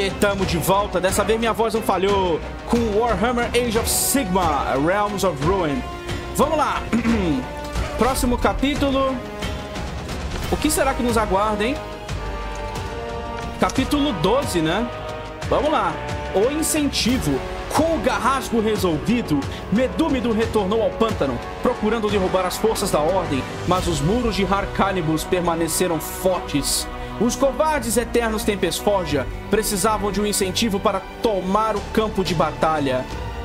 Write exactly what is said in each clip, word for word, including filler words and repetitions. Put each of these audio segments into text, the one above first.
E tamo de volta. Dessa vez minha voz não falhou. Com Warhammer Age of Sigmar, Realms of Ruin. Vamos lá. Próximo capítulo. O que será que nos aguarda, hein? Capítulo doze, né? Vamos lá. O incentivo. Com o Garrasgo resolvido, Medúmido retornou ao pântano, procurando derrubar as forças da Ordem, mas os muros de Harcanibus permaneceram fortes. Os covardes eternos Tempestforja precisavam de um incentivo para tomar o campo de batalha.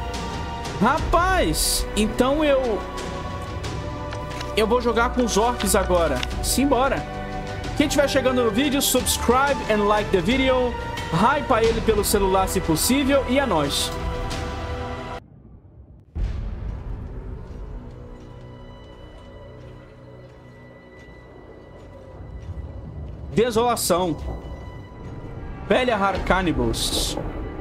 Rapaz, então eu... Eu vou jogar com os orcs agora. Simbora. Quem estiver chegando no vídeo, subscribe and like the video. Hypa ele pelo celular se possível e é nóis. Desolação. Velha Harcanibus.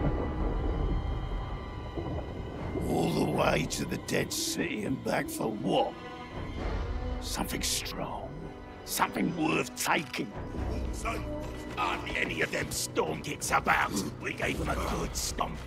All the way to the Dead City and back for what? Something strong. Something worth taking. So, hardly any of them storm kicks about. We gave them a good stomp.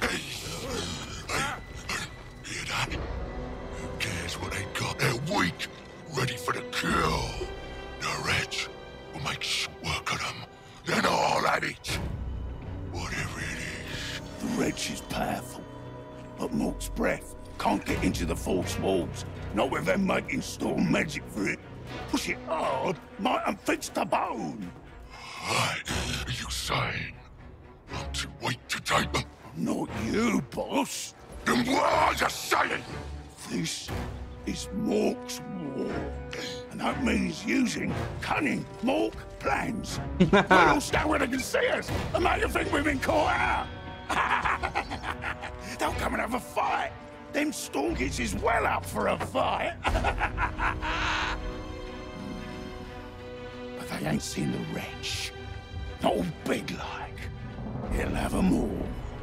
Hear that? Who cares what they got? They're weak, ready for the kill. The wretch will make work of them. Then I'll have it. Whatever it is. The wretch is powerful, but Mork's breath can't get into the false walls. Not with them making storm magic for it. Push it hard, might and fix the bone. What are you saying? I'm too weak to take them. Not you, boss. Then what are you saying? This is Mork's war. And that means using cunning Mork plans. We'll all stand where they can see us and make you think we've been caught out. They'll come and have a fight. Them Stormkits is well up for a fight. But they ain't seen the wretch. Not all big like. He'll have them all.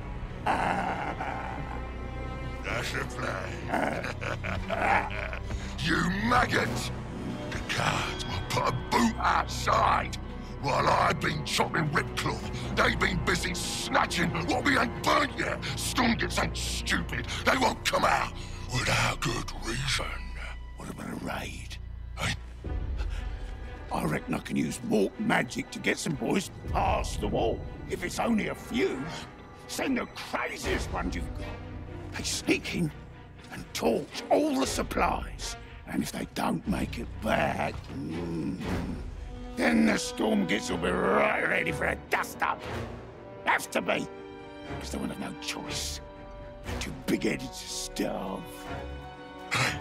That's a plan. You maggot! The guards will put a boot outside. While I've been chopping Ripclaw, they've been busy snatching what we ain't burnt yet. Stormkits ain't stupid. They won't come out without good reason. What about a raid? Hey? I reckon I can use Mork magic to get some boys past the wall. If it's only a few, send the craziest ones you've got. They sneak in and torch all the supplies. And if they don't make it back, mm, then the Stormkits will be right ready for a dust-up. Have to be, because they won't have no choice. They're too big-headed to starve. Hey.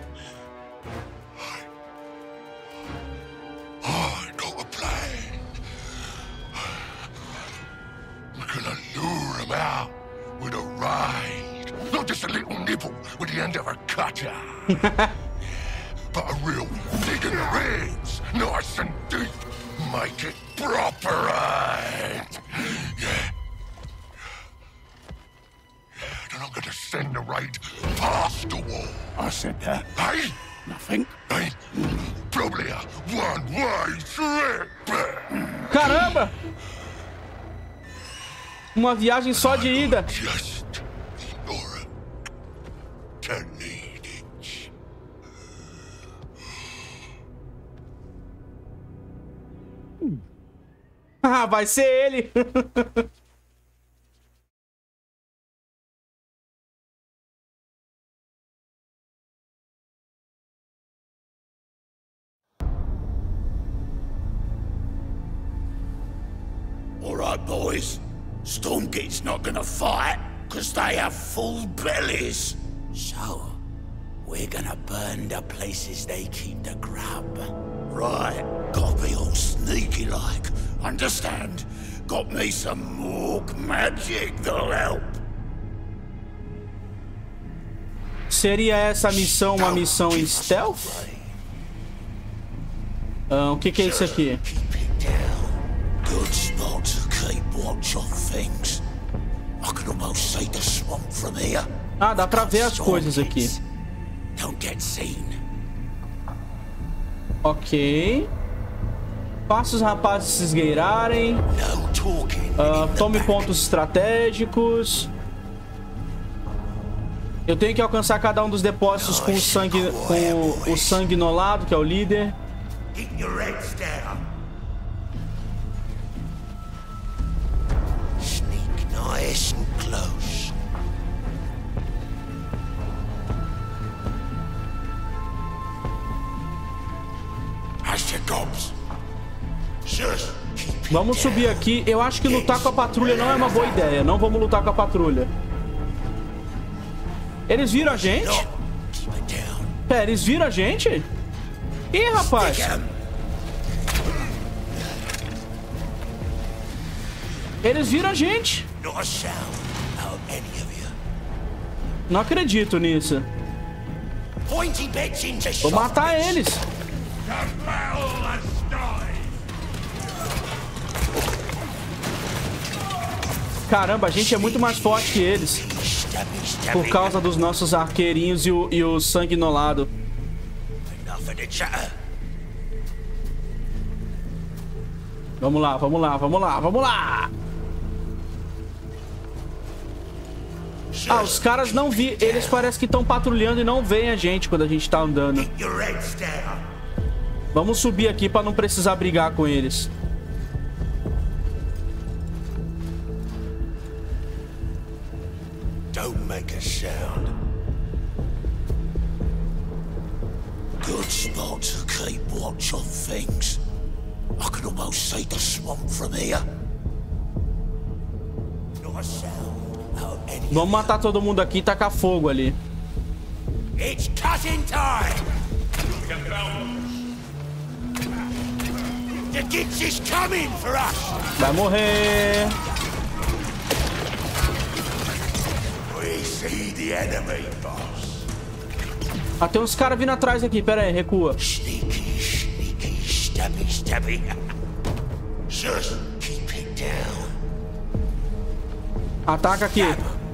I got a plan. We're gonna lure them out with a raid. Not just a little nibble with the end of a cutter. Yeah, but a real dig in the ribs, nice and deep. Make it proper, right? Yeah. Yeah, then I'm gonna send the raid past the wall. I said that. Hey? Nothing. Hey? Probably a one-way trip. Caramba! Uma viagem só de ida. Just ignore to need it. Ah, vai ser ele. All right, boys. Stormgate's not gonna fight, because they have full bellies. So, we're gonna burn the places they keep the grub. Right, gotta be all sneaky-like. Understand? Got me some Mork magic that'll help. Seria essa missão uma missão em stealth? Ah, o que que é isso aqui? Good spot to keep watch of things. I can almost see the swamp from here. Ah, dá pra ver as coisas aqui. Don't get seen. Ok. Faça os rapazes se esgueirarem. Uh, tome pontos estratégicos. Eu tenho que alcançar cada um dos depósitos com o sangue, com o sanguinolado, que é o líder. Vamos subir aqui. Eu acho que lutar com a patrulha não é uma boa ideia. Não vamos lutar com a patrulha. Eles viram a gente? É, eles viram a gente? Ih, rapaz. Eles viram a gente. Não acredito nisso. Vou matar eles. Caramba, a gente é muito mais forte que eles. Por causa dos nossos arqueirinhos e o, e o sanguinolado. Vamos lá, vamos lá, vamos lá, vamos lá. Ah, os caras não vi. Eles parecem que estão patrulhando e não veem a gente quando a gente tá andando. Vamos subir aqui pra não precisar brigar com eles. Don't make a sound. Good spot to keep watch on things. I can almost see the swamp from here. Not a sound out any. Vamos matar todo mundo aqui e tacar fogo ali. It's cutting time. The Gits is coming for us. Vai morrer. See the enemy, boss. Ah, tem uns caras vindo atrás aqui. Pera aí, recua. Sneaky, sneaky, stabby, stabby. Just keep it down. Ataca aqui.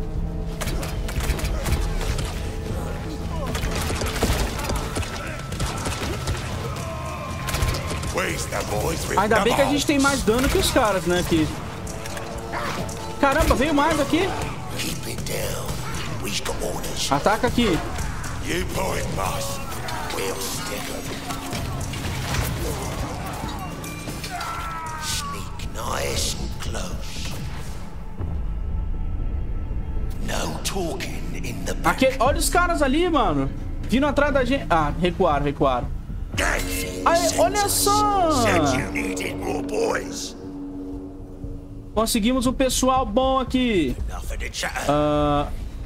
Ainda bem que a gente tem mais dano que os caras, né, aqui. Caramba, veio mais aqui. Ataca aqui. Aqui, olha os caras ali, mano. Vindo atrás da gente. Ah, recuaram, recuaram. Aí, olha só. Conseguimos um pessoal bom aqui. Uh...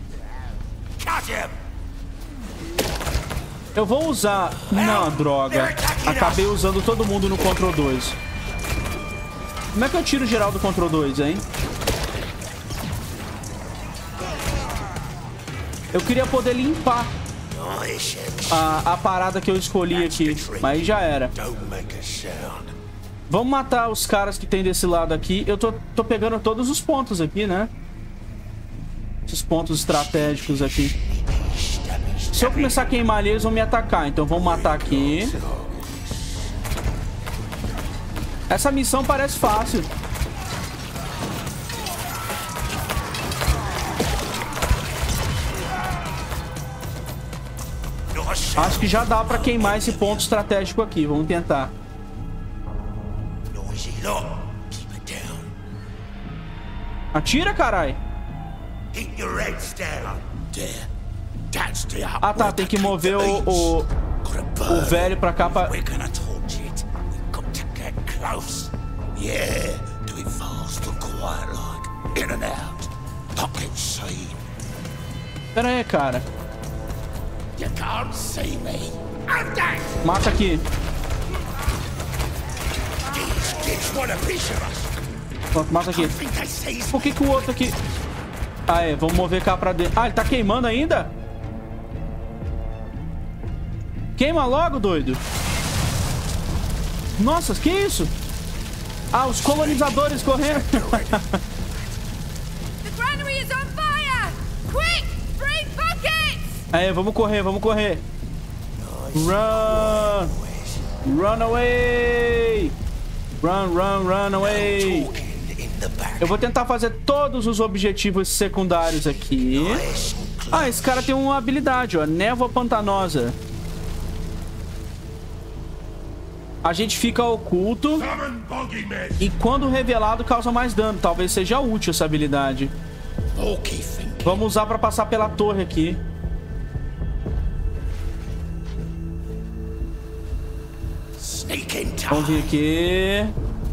Eu vou usar... Não, droga. Acabei usando todo mundo no Control dois. Como é que eu tiro geral do Control dois, hein? Eu queria poder limpar a, a parada que eu escolhi aqui. Mas já era. Vamos matar os caras que tem desse lado aqui. Eu tô, tô pegando todos os pontos aqui, né? Esses pontos estratégicos aqui. Se eu começar a queimar ali, eles vão me atacar. Então vamos matar aqui. Essa missão parece fácil. Acho que já dá pra queimar esse ponto estratégico aqui. Vamos tentar. Atira, carai. Ah, tá. Tem que mover o, o, o velho pra cá pra... Pera aí, cara. Mata aqui. Pronto, mata aqui. Por que que o outro aqui... Ah, é. Vamos mover cá pra dentro. Ah, ele tá queimando ainda? Queima logo, doido. Nossa, que isso? Ah, os colonizadores correndo. Aí, vamos correr, vamos correr. Run! Run away! Run, run, run away. Eu vou tentar fazer todos os objetivos secundários aqui. Ah, esse cara tem uma habilidade, ó. Névoa pantanosa. A gente fica oculto. E quando revelado, causa mais dano. Talvez seja útil essa habilidade. Vamos usar pra passar pela torre aqui. Vamos vir aqui.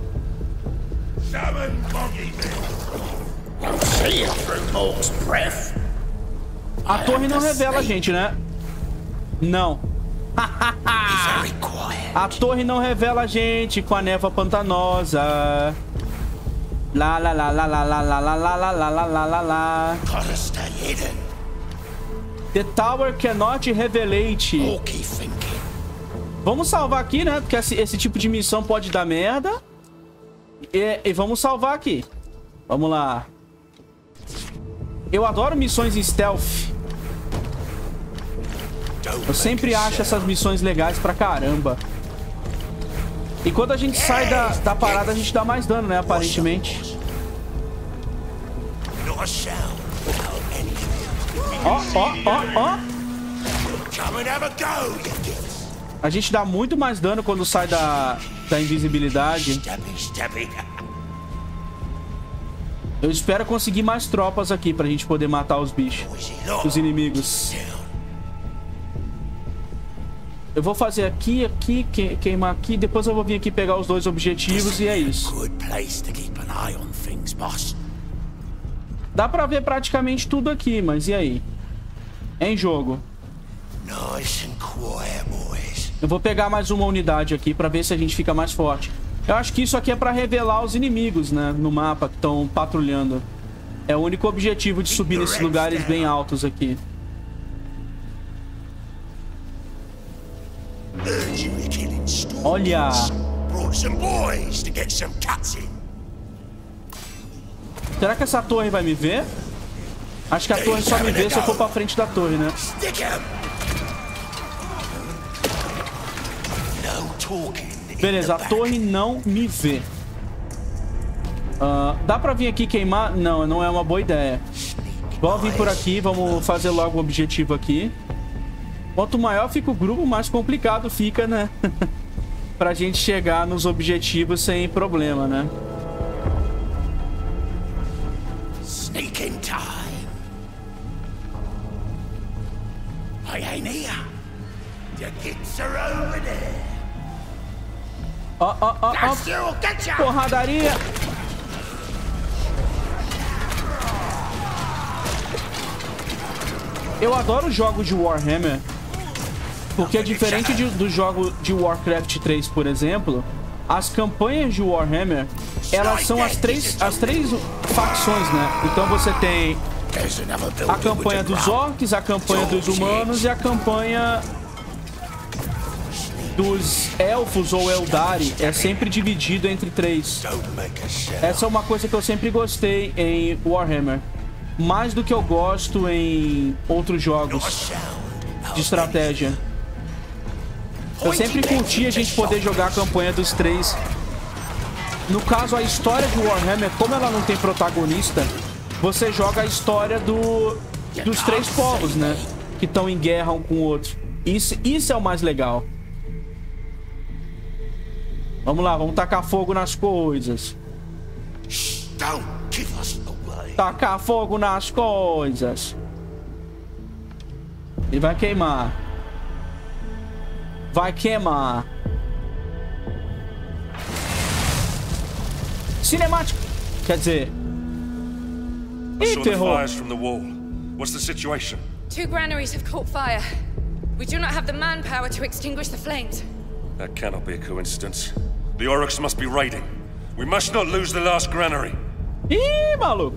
A torre não revela a gente, né? Não. A torre não revela a gente com a névoa pantanosa. Lá, lá, lá, lá, lá, lá, lá, lá, lá, lá, lá, lá, lá, lá. The tower cannot revelate. Vamos salvar aqui, né? Porque esse, esse tipo de missão pode dar merda. E, e vamos salvar aqui. Vamos lá. Eu adoro missões em stealth. Eu sempre acho essas missões legais pra caramba. E quando a gente sai da, da parada, a gente dá mais dano, né? Aparentemente. Ó, ó, ó, ó. A gente dá muito mais dano quando sai da, da invisibilidade. Eu espero conseguir mais tropas aqui pra gente poder matar os bichos. Os inimigos. Eu vou fazer aqui, aqui, que, queimar aqui. Depois eu vou vir aqui pegar os dois objetivos e é isso. Dá pra ver praticamente tudo aqui, mas e aí? É em jogo. Eu vou pegar mais uma unidade aqui pra ver se a gente fica mais forte. Eu acho que isso aqui é pra revelar os inimigos, né? No mapa que estão patrulhando. É o único objetivo de subir nesses lugares bem altos aqui. Olha! Será que essa torre vai me ver? Acho que a torre só me vê se eu for pra frente da torre, né? Beleza, a torre não me vê. Uh, dá pra vir aqui queimar? Não, não é uma boa ideia. Vamos vir por aqui, vamos fazer logo o objetivo aqui. Quanto maior fica o grupo, mais complicado fica, né? Pra gente chegar nos objetivos sem problema, né? Sneaking time. I ain't here. The kids are over there. Ó, ó, ó, ó. Porradaria. Eu adoro jogos de Warhammer. Porque é diferente de, do jogo de Warcraft três, por exemplo. As campanhas de Warhammer, elas são as três, as três facções, né? Então você tem a campanha dos orcs, a campanha dos humanos e a campanha dos elfos ou Eldari. É sempre dividido entre três. Essa é uma coisa que eu sempre gostei em Warhammer. Mais do que eu gosto em outros jogos de estratégia. Eu sempre curti a gente poder jogar a campanha dos três. No caso, a história de Warhammer, como ela não tem protagonista, você joga a história do, dos três povos, né? Que estão em guerra um com o outro. Isso, isso é o mais legal. Vamos lá, vamos tacar fogo nas coisas. Tacar fogo nas coisas. Ele vai queimar. Vai queimar. Cinemático. Quer dizer... Ih, ferrou. What's the situation? Two granaries have caught fire. We do not have the manpower to extinguish the flames. That cannot be a coincidence. The Oryx must be raiding. We must not lose the last granary. Ih, maluco.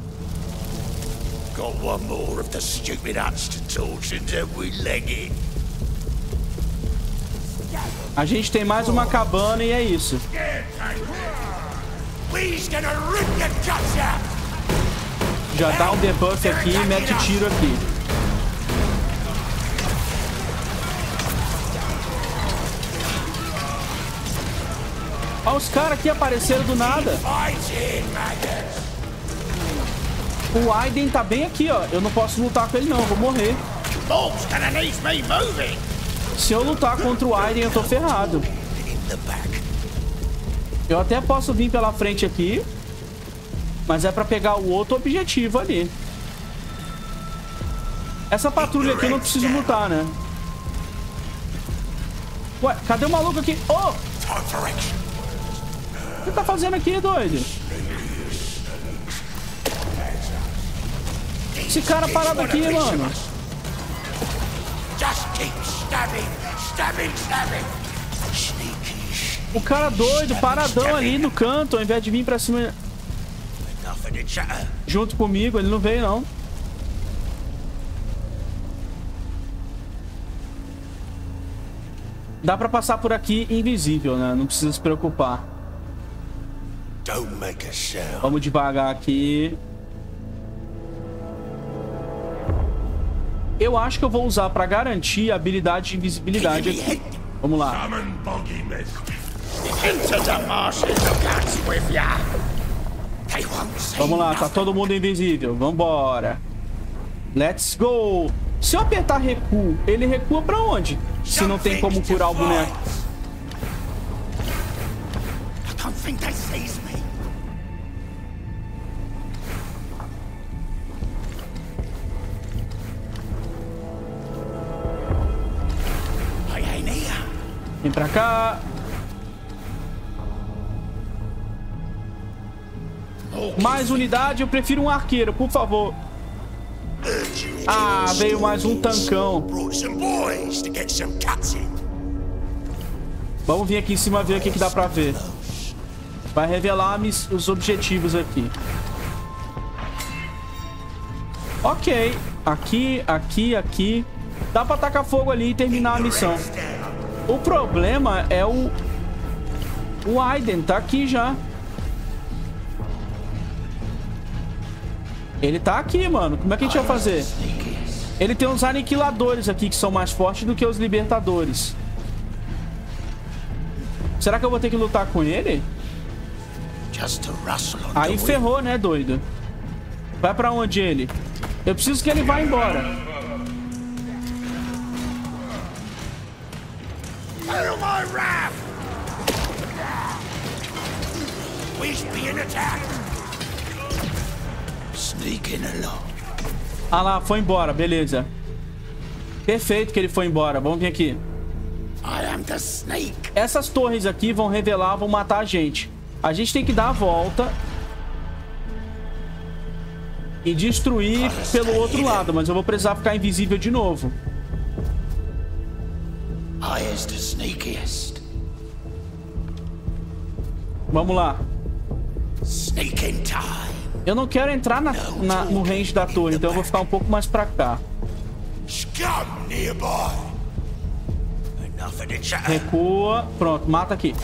Got one more of the stupid huts to torch and then we leg it. A gente tem mais uma cabana e é isso. Já dá um debuff aqui e mete tiro aqui. Olha os caras aqui apareceram do nada. O Aiden tá bem aqui, ó. Eu não posso lutar com ele não, eu vou morrer. Se eu lutar contra o Aiden, eu tô ferrado. Eu até posso vir pela frente aqui, mas é pra pegar o outro objetivo ali. Essa patrulha aqui eu não preciso lutar, né? Ué, cadê o maluco aqui? Oh! O que tá fazendo aqui, doido? Esse cara parado aqui, mano. O cara doido, paradão ali no canto, ao invés de vir pra cima junto comigo, ele não veio, não. Dá pra passar por aqui invisível, né? Não precisa se preocupar. Vamos devagar aqui. Eu acho que eu vou usar pra garantir a habilidade de invisibilidade aqui. Vamos lá. Vamos lá, tá todo mundo invisível. Vambora. Let's go. Se eu apertar recuo, ele recua pra onde? Se não tem como curar o boneco. Vem pra cá. Mais unidade, eu prefiro um arqueiro, por favor. Ah, veio mais um tancão. Vamos vir aqui em cima ver o que, que dá pra ver. Vai revelar os objetivos aqui. Ok. Aqui, aqui, aqui. Dá pra tacar fogo ali e terminar a missão. O problema é o... O Aiden tá aqui já. Ele tá aqui, mano. Como é que a gente vai fazer? Ele tem uns aniquiladores aqui que são mais fortes do que os libertadores. Será que eu vou ter que lutar com ele? Aí ferrou, né, doido? Vai pra onde ele? Eu preciso que ele vá embora. Ah lá, foi embora, beleza. Perfeito que ele foi embora. Vamos vir aqui. Essas torres aqui vão revelar, vão matar a gente. A gente tem que dar a volta e destruir pelo outro lado, mas eu vou precisar ficar invisível de novo. Vamos lá. Eu não quero entrar na, na, no range da torre, então eu vou ficar um pouco mais pra cá. Recua. Pronto, mata aqui.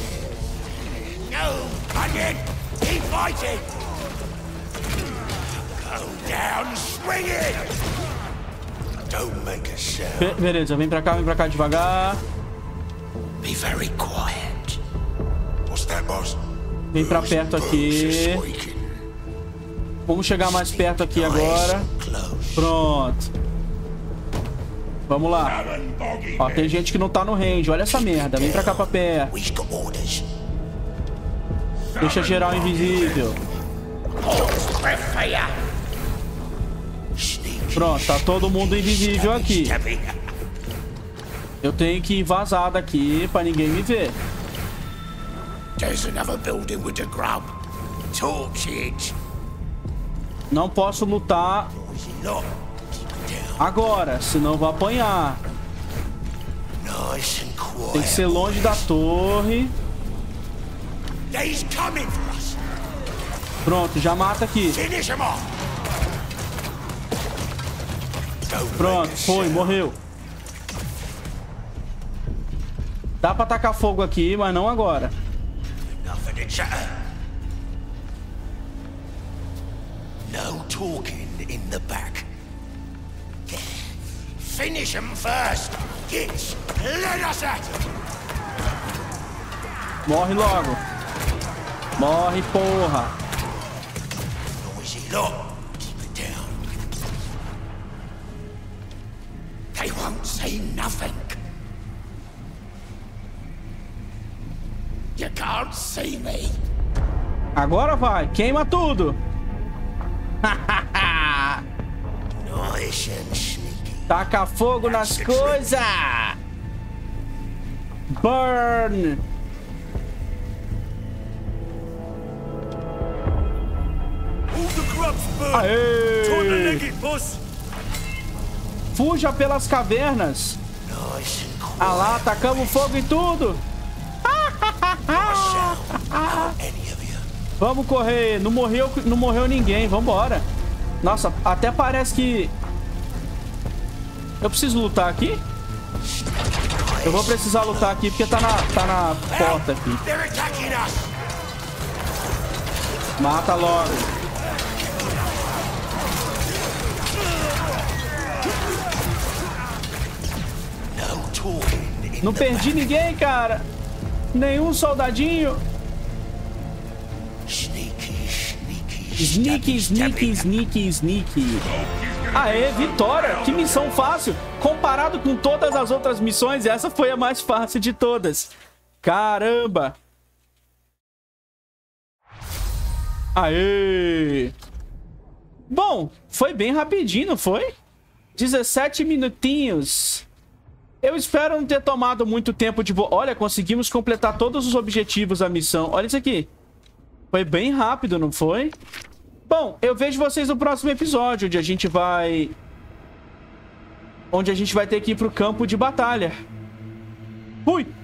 Be beleza, vem pra cá, vem pra cá devagar. Vem pra perto aqui. Vamos chegar mais perto aqui agora. Pronto. Vamos lá. Ó, tem gente que não tá no range. Olha essa merda. Vem pra cá pra perto. Deixa geral invisível. Pronto, tá todo mundo invisível aqui. Eu tenho que ir vazar daqui pra ninguém me ver. Não posso lutar agora, senão vou apanhar. Tem que ser longe da torre. Pronto, já mata aqui. Pronto, foi, morreu. Dá pra tacar fogo aqui, mas não agora. No talking in the back. Finish him first. Git, let us at him. Morre logo. Morre, porra. Noisy lot. Keep it down. They won't say nothing. You can't see me. Agora vai, queima tudo. Nice and sneaky. Taca fogo nas coisas. Burn. Aê! Fuja pelas cavernas. Ah lá, tacamos fogo em tudo. Vamos correr. Não morreu, não morreu ninguém. Vambora. Nossa, até parece que... Eu preciso lutar aqui? Eu vou precisar lutar aqui porque tá na, tá na porta aqui. Mata logo. Não perdi ninguém, cara. Nenhum soldadinho. Sneaky, sneaky, sneaky, sneaky. Aê, vitória. Que missão fácil. Comparado com todas as outras missões, essa foi a mais fácil de todas. Caramba. Aê. Bom, foi bem rapidinho, não foi? dezessete minutinhos. Eu espero não ter tomado muito tempo de... Olha, conseguimos completar todos os objetivos da missão. Olha isso aqui. Foi bem rápido, não foi? Bom, eu vejo vocês no próximo episódio, onde a gente vai... Onde a gente vai ter que ir pro campo de batalha. Fui!